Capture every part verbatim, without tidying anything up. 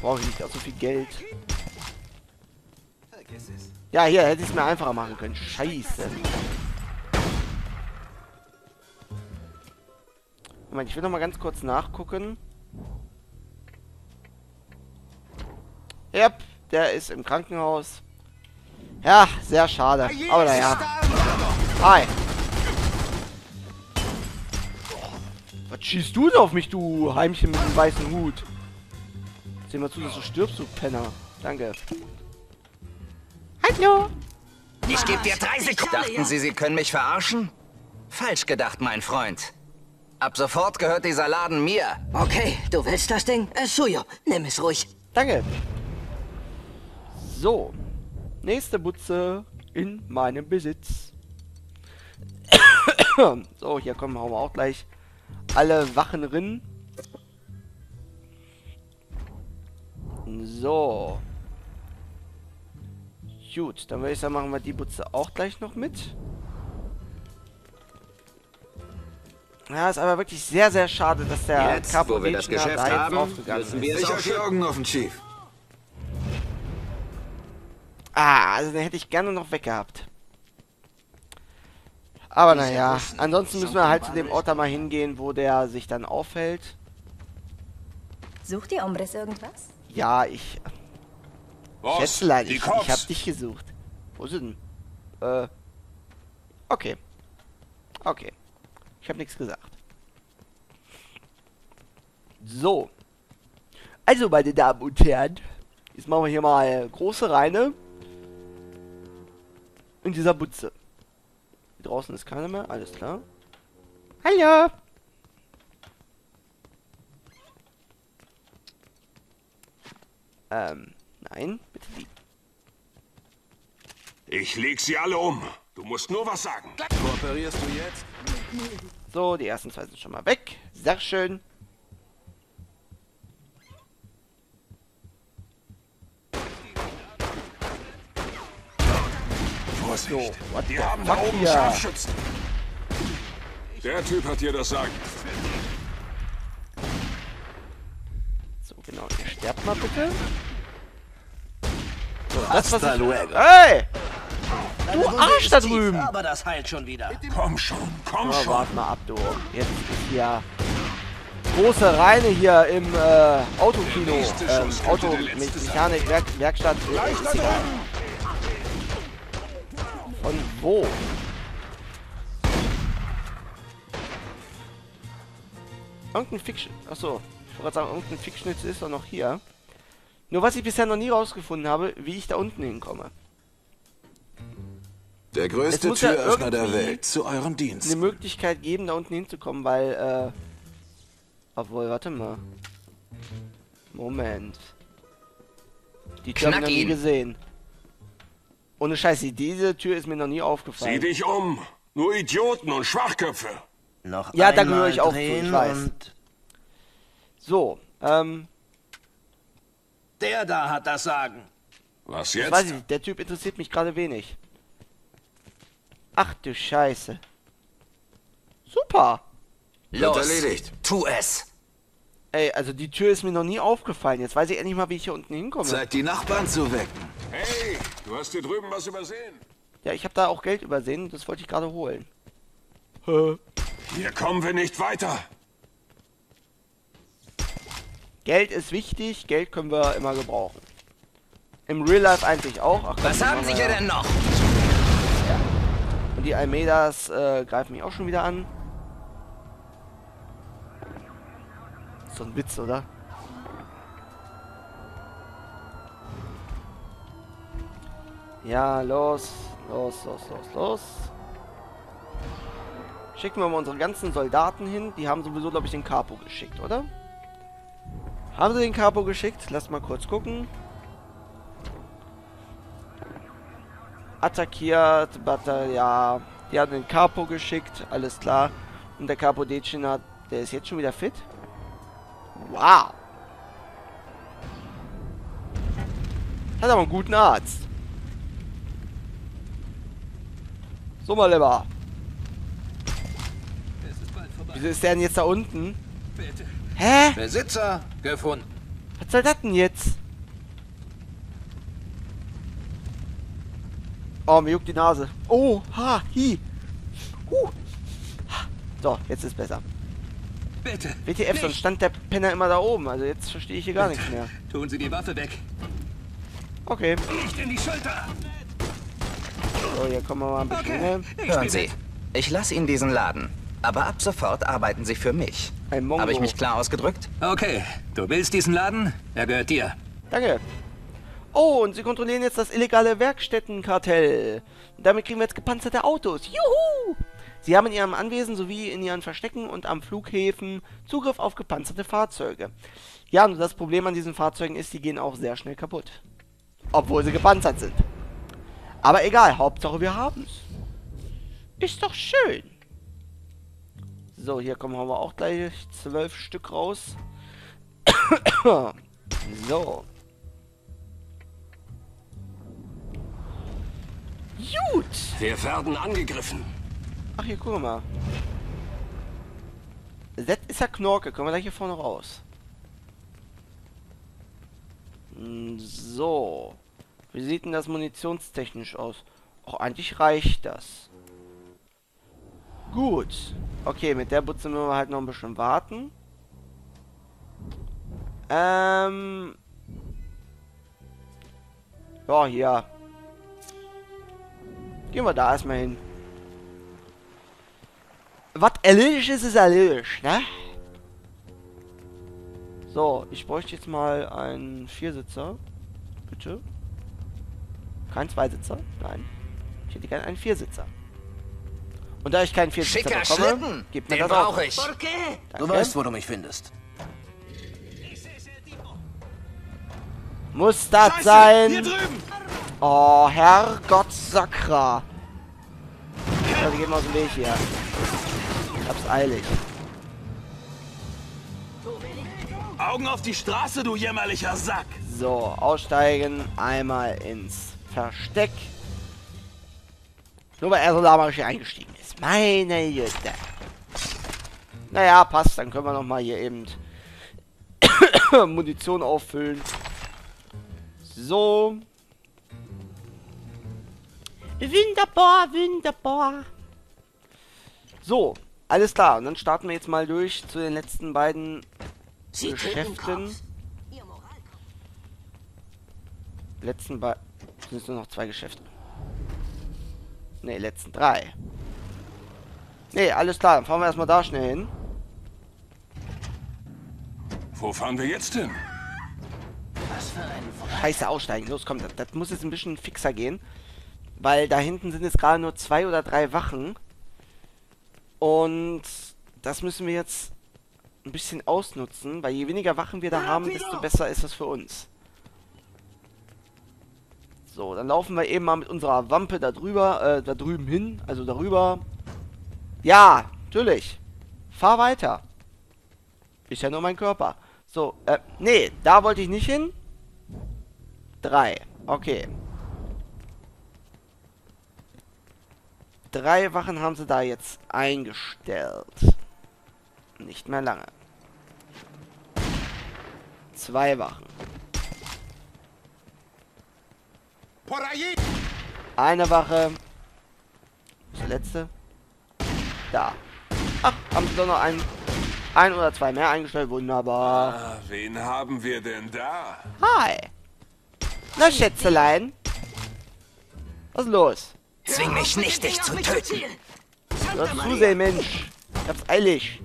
brauche ich nicht auch so viel Geld. Ja, hier hätte ich es mir einfacher machen können. Scheiße. Moment, ich will noch mal ganz kurz nachgucken. Yep, der ist im Krankenhaus. Ja, sehr schade. Aber naja. Hi. Was schießt du denn auf mich, du Heimchen mit dem weißen Hut? Sieh mal zu, dass du stirbst, du Penner. Danke. Hallo. Ich gebe dir drei Sekunden. Dachten Sie, Sie können mich verarschen? Falsch gedacht, mein Freund. Ab sofort gehört dieser Laden mir. Okay, du willst das Ding? Äh, Suyo, nimm es ruhig. Danke. So. Nächste Butze in meinem Besitz. So, hier kommen wir auch gleich alle Wachen drin. So. Gut, dann würde ich sagen, machen wir die Butze auch gleich noch mit. Ja, ist aber wirklich sehr, sehr schade, dass der Jetzt, wo wir das Geschäft da haben, aufgegangen müssen ist. wir es Ich auch hab die Augen offen, Chief. Ah, also den hätte ich gerne noch weggehabt. Aber naja, ansonsten müssen wir halt zu dem Ort da mal hingehen, wo der sich dann aufhält. Sucht ihr Hombres irgendwas? Ja, ich... Schätzelein, ich, ich hab dich gesucht. Wo sind denn? Äh... Okay. Okay. Ich habe nichts gesagt. So. Also, meine Damen und Herren. Jetzt machen wir hier mal große Reine. In dieser Butze. Hier draußen ist keiner mehr. Alles klar. Hallo. Ähm, nein. Bitte liegen. Ich leg sie alle um. Du musst nur was sagen. Kooperierst du jetzt? So, die ersten zwei sind schon mal weg. Sehr schön. Vorsicht. what Die the haben da fuck oben hier? Scharfschützen. Der Typ hat dir das Sagen. So, genau. Ihr sterbt mal bitte. So, das was Hasta ich... luego. Hey! Du Deine Wunde Arsch ist da tief, drüben! Aber das heilt schon wieder. Komm schon, komm Oh, schon. warte mal ab, du. Jetzt ist hier große Reine hier im äh, Autokino. Der nächste Ähm, Schuss könnte Auto der mit letzte sein. Mechanik, Werk, Werkstatt. Gleich Ist da egal. drüben. Von wo? Irgendein Fiction. Achso, ich wollte gerade sagen, irgendein Fickschnitz ist doch noch hier. Nur was ich bisher noch nie rausgefunden habe, wie ich da unten hinkomme. Der Es größte muss ja Türöffner der irgendwie Welt, zu eurem Eine Dienst. Möglichkeit geben, da unten hinzukommen, weil, äh... Obwohl, warte mal. Moment. Die Tür habe ich noch Knack nie ihn. gesehen. Ohne Scheiße, diese Tür ist mir noch nie Sieh aufgefallen. dich um. Nur Idioten und Schwachköpfe. Noch Ja, da einmal gehöre ich auch zu, drehen ich weiß. und So, ähm... der da hat das Sagen. Was Ich weiß jetzt? nicht, der Typ interessiert mich gerade wenig. Ach du Scheiße. Super. Wird Los, erledigt. tu es. Ey, also die Tür ist mir noch nie aufgefallen. Jetzt weiß ich endlich mal, wie ich hier unten hinkomme. Zeit, die Nachbarn zu wecken. Hey, du hast hier drüben was übersehen. Ja, ich habe da auch Geld übersehen. Das wollte ich gerade holen. Hä? Hier kommen wir nicht weiter. Geld ist wichtig. Geld können wir immer gebrauchen. Im Real Life eigentlich auch. Ach, komm, Was die haben machen Sie wir hier ja. denn noch? Und die Almeidas äh, greifen mich auch schon wieder an. So ein Witz, oder? Ja, los. Los, los, los, los. Schicken wir mal unsere ganzen Soldaten hin. Die haben sowieso, glaube ich, den Capo geschickt, oder? Haben sie den Capo geschickt? Lass mal kurz gucken. Attackiert, Bataille, ja. Die haben den Capo geschickt, alles klar. Und der Capo Decina, der ist jetzt schon wieder fit. Wow. Hat aber einen guten Arzt. So, mal lieber. Wieso ist der denn jetzt da unten? Hä? Besitzer gefunden. Was soll das denn jetzt? Oh, mir juckt die Nase. Oh, ha, hi. Huh. So, jetzt ist besser. Bitte. W T F, sonst stand der Penner immer da oben. Also jetzt verstehe ich hier gar nichts mehr. Tun Sie die Waffe weg. Okay. Nicht in die Schulter. So, hier kommen wir mal ein bisschen hin. Hören Sie, ich lasse Ihnen diesen Laden. Aber ab sofort arbeiten Sie für mich. Ein Mongo. Habe ich mich klar ausgedrückt? Okay, du willst diesen Laden? Er gehört dir. Danke. Oh, und sie kontrollieren jetzt das illegale Werkstättenkartell. Und damit kriegen wir jetzt gepanzerte Autos. Juhu! Sie haben in ihrem Anwesen sowie in ihren Verstecken und am Flughäfen Zugriff auf gepanzerte Fahrzeuge. Ja, nur das Problem an diesen Fahrzeugen ist, die gehen auch sehr schnell kaputt. Obwohl sie gepanzert sind. Aber egal, Hauptsache wir haben's. Ist doch schön. So, hier kommen wir auch gleich zwölf Stück raus. So. Gut. Wir werden angegriffen. Ach, hier, guck mal. Das ist ja Knorke. Können wir gleich hier vorne raus. So. Wie sieht denn das munitionstechnisch aus? Auch eigentlich reicht das. Gut. Okay, mit der Butze müssen wir halt noch ein bisschen warten. Ähm. Ja, hier. Gehen wir da erstmal hin. Was erledigt ist, ist erledigt, ne? So, ich bräuchte jetzt mal einen Viersitzer. Bitte. Kein Zweisitzer? Nein. Ich hätte gerne einen Viersitzer. Und da ich keinen Viersitzer Schicker bekomme, Schlitten, gibt mir den das auch. brauche ich. ¿Por qué? Du weißt, wo du mich findest. Muss das Scheiße, sein? hier drüben. Oh, Herrgott Sakra. Also gehen wir aus dem Weg hier. Ich hab's eilig. Augen auf die Straße, du jämmerlicher Sack. So, aussteigen, einmal ins Versteck. Nur weil er so lahmerisch eingestiegen ist. Meine Güte. Naja, passt. Dann können wir noch mal hier eben Munition auffüllen. So. Wunderbar, wunderbar. So, alles klar. Und dann starten wir jetzt mal durch zu den letzten beiden Geschäften. Letzten beiden. Sind es nur noch zwei Geschäfte. Ne, letzten drei. Ne, alles klar. Dann fahren wir erstmal da schnell hin. Wo fahren wir jetzt hin? Scheiße, aussteigen. Los, komm. Das, das muss jetzt ein bisschen fixer gehen. Weil da hinten sind jetzt gerade nur zwei oder drei Wachen. Und das müssen wir jetzt ein bisschen ausnutzen. Weil je weniger Wachen wir da haben, desto besser ist es für uns. So, dann laufen wir eben mal mit unserer Wampe da drüber, äh, da drüben hin. Also darüber. Ja, natürlich. Fahr weiter. Ist ja nur mein Körper. So, äh, nee, da wollte ich nicht hin. Drei. Okay. Drei Wachen haben sie da jetzt eingestellt. Nicht mehr lange. Zwei Wachen. Eine Wache. Was ist die letzte? Da. Ach, haben sie doch noch einen, ein oder zwei mehr eingestellt. Wunderbar. Ah, wen haben wir denn da? Hi. Na, Schätzelein. Was ist los? Zwing mich nicht, dich zu töten. Hör zu, Mensch. Ich hab's eilig.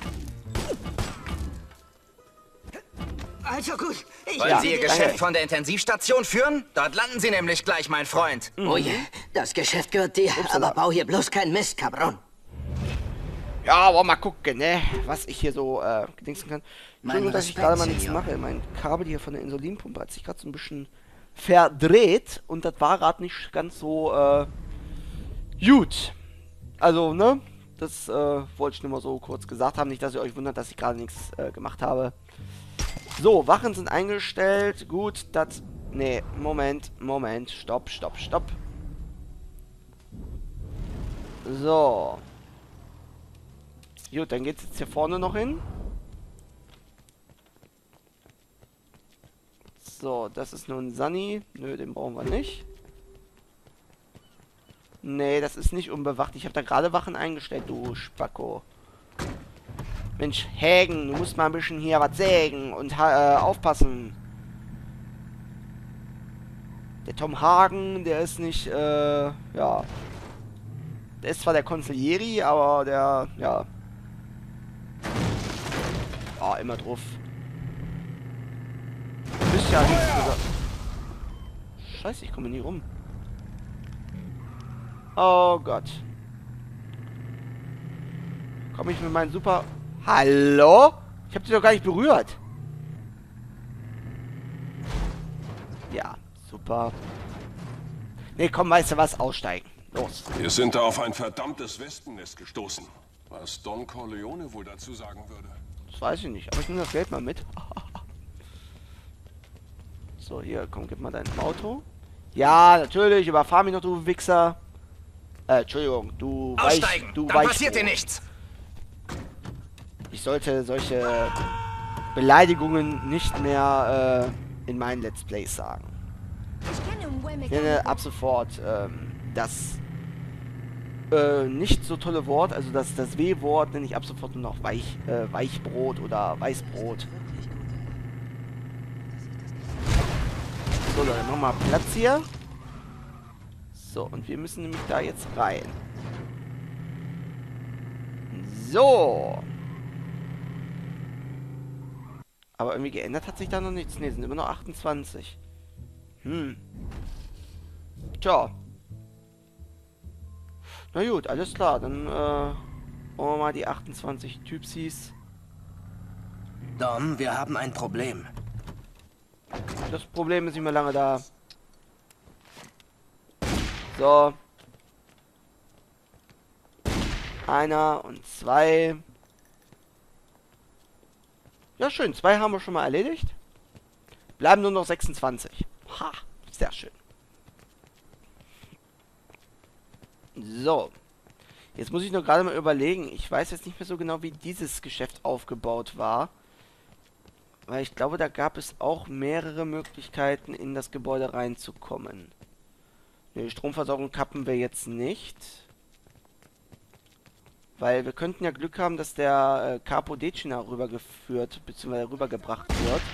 Also gut, ich Wollen Ja, Sie Ihr danke. Geschäft von der Intensivstation führen? Dort landen Sie nämlich gleich, mein Freund. Oh je, das Geschäft gehört dir, aber bau hier bloß keinen Mist, Cabron. Ja, wollen wir mal gucken, ne? Was ich hier so äh, gedingsen kann. Mein Entschuldigung, dass ich Respekt, gerade mal nichts Senior. mache. Mein Kabel hier von der Insulinpumpe hat sich gerade so ein bisschen verdreht. Und das war gerade nicht ganz so äh, gut. Also, ne? Das äh, wollte ich nur mal so kurz gesagt haben. Nicht, dass ihr euch wundert, dass ich gerade nichts äh, gemacht habe. So, Wachen sind eingestellt. Gut, das... Nee, Moment, Moment. Stopp, stopp, stopp. So. Gut, dann geht's jetzt hier vorne noch hin. So, das ist nun Sunny. Nö, den brauchen wir nicht. Nee, das ist nicht unbewacht. Ich habe da gerade Wachen eingestellt, du Spacko. Mensch, Hagen, du musst mal ein bisschen hier was sägen und äh, aufpassen. Der Tom Hagen, der ist nicht, äh, ja. Der ist zwar der Consiglieri, aber der, ja. Oh, immer drauf. Du bist ja nichts gesagt. Scheiße, ich komme nie rum. Oh Gott. Komme ich mit meinem Super... Hallo? Ich habe dich doch gar nicht berührt. Ja, super. Nee, komm, weißt du was? Aussteigen. Los. Wir sind da auf ein verdammtes Wespennest gestoßen. Was Don Corleone wohl dazu sagen würde. Das weiß ich nicht, aber ich nehme das Geld mal mit. So, hier, komm, gib mal dein Auto. Ja, natürlich, überfahr mich noch, du Wichser. Äh, Entschuldigung, du Aussteigen, Weich, du dann Weichbrot. passiert dir nichts. Ich sollte solche Beleidigungen nicht mehr äh, in meinen Let's Plays sagen. Ich nenne ab sofort ähm, das äh, nicht so tolle Wort, also das, das W-Wort nenne ich ab sofort nur noch Weich, äh, Weichbrot oder Weißbrot. So Leute, machen wir mal Platz hier. So, und wir müssen nämlich da jetzt rein. So. Aber irgendwie geändert hat sich da noch nichts. Ne, sind immer noch achtundzwanzig. Hm. Tja. Na gut, alles klar. Dann, äh, wollen wir mal die achtundzwanzig Typsies. Dom, wir haben ein Problem. Das Problem ist nicht mehr lange da. So. Einer und zwei. Ja, schön. Zwei haben wir schon mal erledigt. Bleiben nur noch sechsundzwanzig. Ha, sehr schön. So. Jetzt muss ich nur gerade mal überlegen. Ich weiß jetzt nicht mehr so genau, wie dieses Geschäft aufgebaut war. Weil ich glaube, da gab es auch mehrere Möglichkeiten, in das Gebäude reinzukommen. Ne, Stromversorgung kappen wir jetzt nicht. Weil wir könnten ja Glück haben, dass der äh, Capo Decina rübergeführt, bzw. rübergebracht wird.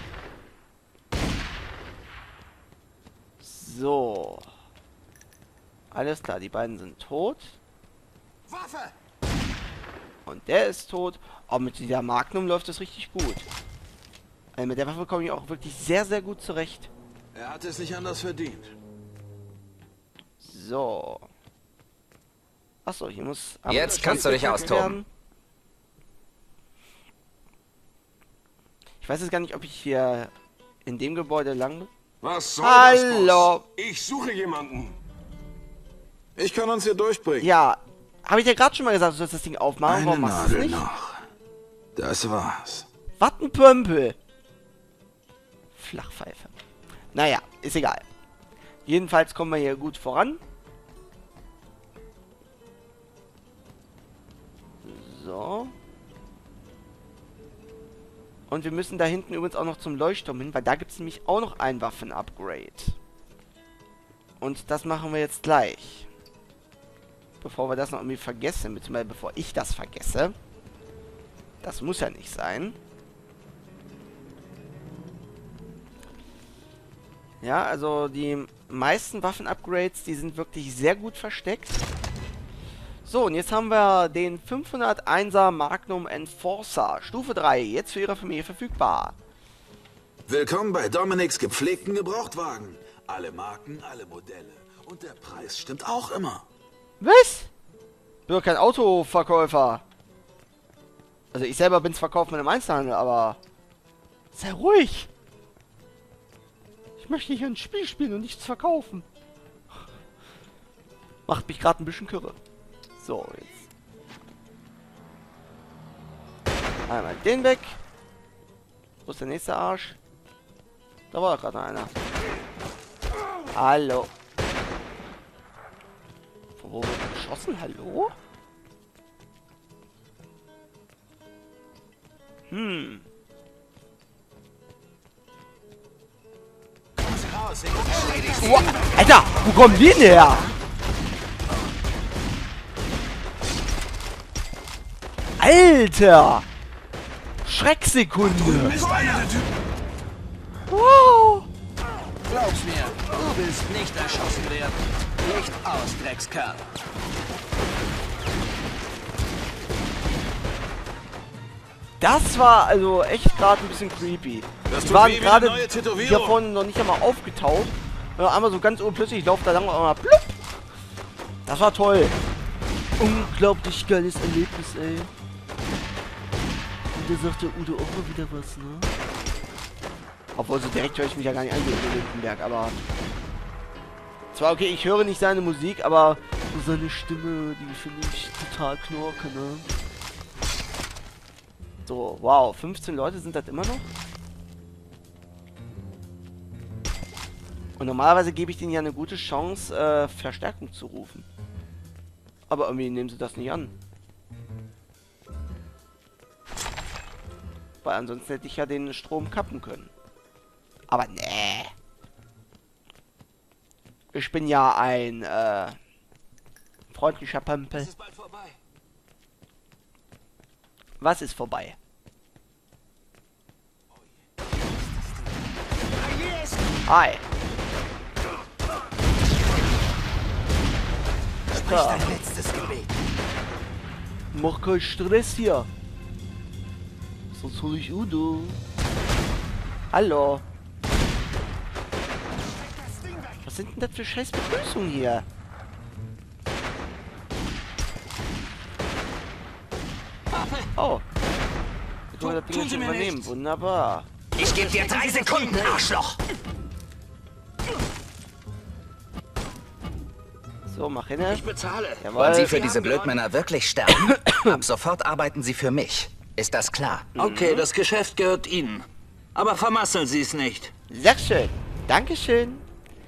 So. Alles klar, die beiden sind tot. Waffe! Und der ist tot. Oh, mit dieser Magnum läuft das richtig gut. Also mit der Waffe komme ich auch wirklich sehr, sehr gut zurecht. Er hat es nicht anders verdient. So. Achso, hier muss... Jetzt kannst du dich austoben. werden. Ich weiß jetzt gar nicht, ob ich hier in dem Gebäude lang bin. Was soll Hallo. das, Boss? Ich suche jemanden. Ich kann uns hier durchbringen. Ja, habe ich dir gerade schon mal gesagt, du sollst das Ding aufmachen. Eine Warum machst du es Nadel nicht? noch. Das war's. Was ein Pömpel. Flachpfeife. Naja, ist egal. Jedenfalls kommen wir hier gut voran. So. Und wir müssen da hinten übrigens auch noch zum Leuchtturm hin, weil da gibt es nämlich auch noch ein Waffen-Upgrade. Und das machen wir jetzt gleich. Bevor wir das noch irgendwie vergessen, beziehungsweise bevor ich das vergesse. Das muss ja nicht sein. Ja, also die meisten Waffen-Upgrades, die sind wirklich sehr gut versteckt. So, und jetzt haben wir den fünfhunderteiner Magnum Enforcer, Stufe drei, jetzt für Ihre Familie verfügbar. Willkommen bei Dominiks gepflegten Gebrauchtwagen. Alle Marken, alle Modelle. Und der Preis stimmt auch immer. Was? Ich bin doch kein Autoverkäufer. Also ich selber bin's verkauft mit einem Einzelhandel, aber... Sei ruhig! Ich möchte hier ein Spiel spielen und nichts verkaufen. Macht mich gerade ein bisschen kirre. So, jetzt. Einmal den weg. Wo ist der nächste Arsch? Da war doch gerade einer. Hallo. Von wo wird geschossen? Hallo? Hm. Wow. Alter, wo kommen die denn her? Alter! Schrecksekunde! Wow! Glaub's mir, du willst nicht erschossen werden. Licht aus, Dreckskerl. Das war also echt gerade ein bisschen creepy. Das Die tut waren weh wie gerade eine neue Tätowierung. hier vorne noch nicht einmal aufgetaucht. Ja, einmal so ganz urplötzlich, ich laufe da lang und einmal plupp. Das war toll. Unglaublich geiles Erlebnis, ey. Und da sagt der Udo auch mal wieder was, ne? Obwohl, so direkt höre ich mich ja gar nicht an, Udo Lindenberg, aber... Zwar, okay, ich höre nicht seine Musik, aber so seine Stimme, die finde ich total knorke, ne? So, wow, fünfzehn Leute sind das immer noch? Und normalerweise gebe ich denen ja eine gute Chance, äh, Verstärkung zu rufen. Aber irgendwie nehmen sie das nicht an. Weil ansonsten hätte ich ja den Strom kappen können. Aber nee. Ich bin ja ein, äh, freundlicher Pampel. Es ist bald vorbei. Was ist vorbei? Hi. Sprich dein letztes Gebet. Mach keinen Stress hier. Sonst hol ich Udo. Hallo. Was sind denn das für scheiß Begrüßungen hier? Oh. Jetzt wollen wir das Ding schon übernehmen. Wunderbar. Ich gebe dir drei Sekunden, Arschloch. So, mach hin. Ich bezahle. Wollen Sie Jawohl. für diese Blödmänner wirklich sterben? Ab sofort arbeiten Sie für mich. Ist das klar? Okay, das Geschäft gehört Ihnen. Aber vermasseln Sie es nicht. Sehr schön. Dankeschön.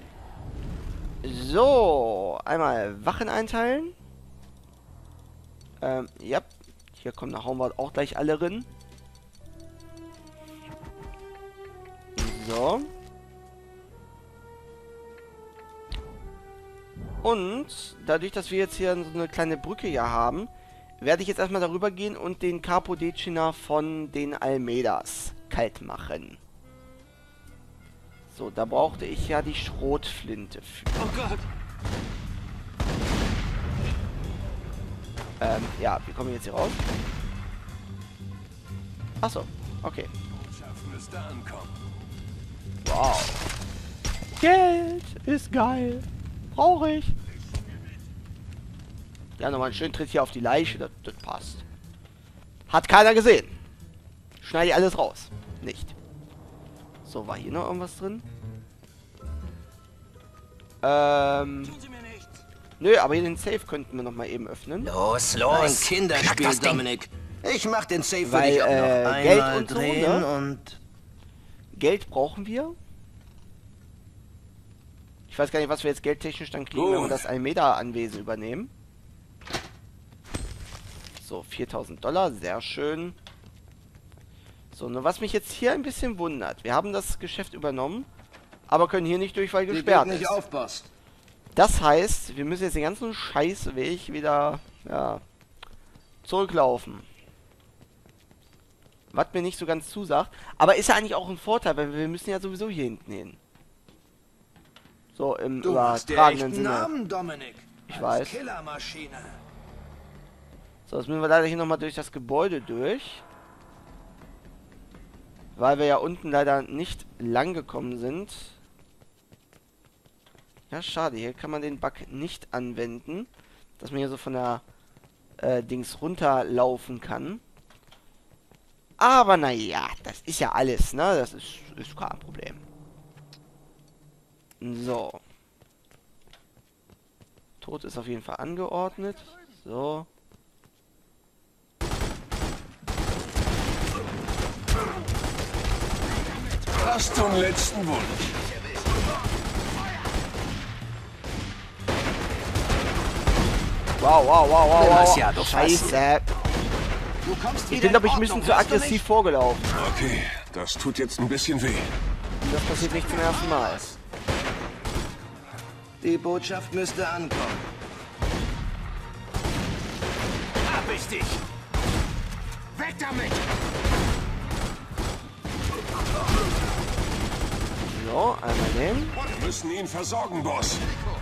So, einmal Wachen einteilen. Ähm, ja. Hier kommen, da hauen wir auch gleich alle drin. So. Und dadurch, dass wir jetzt hier so eine kleine Brücke hier haben, werde ich jetzt erstmal darüber gehen und den Capo Decina von den Almeidas kalt machen. So, da brauchte ich ja die Schrotflinte für. Oh Gott. Ähm, ja, wie kommen wir jetzt hier raus? Achso, okay. Schaffen es da ankommen. Wow. Geld ist geil. Brauche ich. Ja, nochmal einen schönen Tritt hier auf die Leiche. Das, das passt. Hat keiner gesehen. Schneide ich alles raus. Nicht. So, war hier noch irgendwas drin? Ähm... Tun Sie mir nichts. Nö, aber hier den Safe könnten wir nochmal eben öffnen. Los, Ein los. Knack Kinderspiel, das Ding. Dominik. Ich mach den Safe für Weil, dich auch noch. äh, Einmal Geld und so, drehen ne? und... Geld brauchen wir. Ich weiß gar nicht, was wir jetzt geldtechnisch dann kriegen, wenn wir Gut. das Almeida-Anwesen übernehmen. So, viertausend Dollar, sehr schön. So, nur was mich jetzt hier ein bisschen wundert. Wir haben das Geschäft übernommen, aber können hier nicht durch, weil Die gesperrt geht nicht ist. auf, Boss. Das heißt, wir müssen jetzt den ganzen Scheißweg wieder, ja, zurücklaufen. Was mir nicht so ganz zusagt. Aber ist ja eigentlich auch ein Vorteil, weil wir müssen ja sowieso hier hinten hin. So, im Du hast dir übertragenen echten Sinne. Namen, Dominik. Ich Als weiß. Killermaschine. So, jetzt müssen wir leider hier nochmal durch das Gebäude durch. Weil wir ja unten leider nicht lang gekommen sind. Ja, schade. Hier kann man den Bug nicht anwenden. Dass man hier so von der äh, Dings runterlaufen kann. Aber naja, das ist ja alles, ne? Das ist, ist kein Problem. So. Tod ist auf jeden Fall angeordnet. So. Hast du einen letzten Wunsch? Wow, wow, wow, wow, wow. Demasiado Scheiße. Du kommst Ich wieder bin, glaube ich, in ein bisschen Ordnung, zu hörst du aggressiv mich? vorgelaufen. Okay, das tut jetzt ein bisschen weh. Und das passiert nicht zum ersten Mal. Die Botschaft müsste ankommen. Hab ich dich! Weg damit! So, einmal den. Wir müssen ihn versorgen, Boss.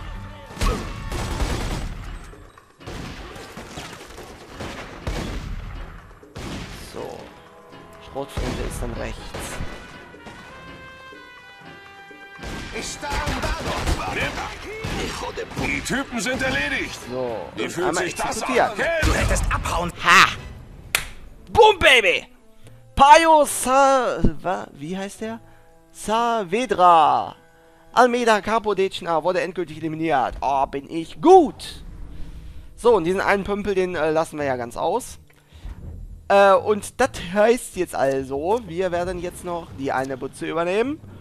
So. Schrotflinte ist dann rechts. Ich starre da noch! Die Typen sind erledigt. So. Wie und fühlt einmal sich das an? exekutiert. Du hättest abhauen. Ha! Boom, Baby! Payo Sa... wa- Wie heißt der? Saavedra. Almeida Capodecina wurde endgültig eliminiert. Oh, bin ich gut! So, und diesen einen Pümpel, den äh, lassen wir ja ganz aus. Äh, und das heißt jetzt also, wir werden jetzt noch die eine Butze übernehmen.